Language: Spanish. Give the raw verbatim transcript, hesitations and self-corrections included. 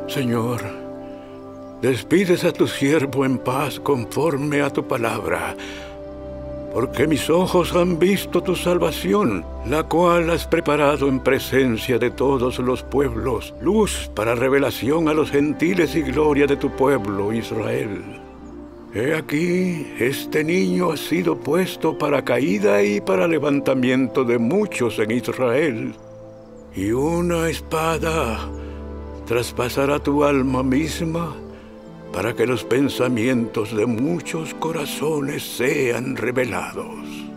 Señor, despides a tu siervo en paz conforme a tu palabra, porque mis ojos han visto tu salvación, la cual has preparado en presencia de todos los pueblos, luz para revelación a los gentiles y gloria de tu pueblo Israel. He aquí, este niño ha sido puesto para caída y para levantamiento de muchos en Israel, y una espada traspasará tu alma misma, para que los pensamientos de muchos corazones sean revelados.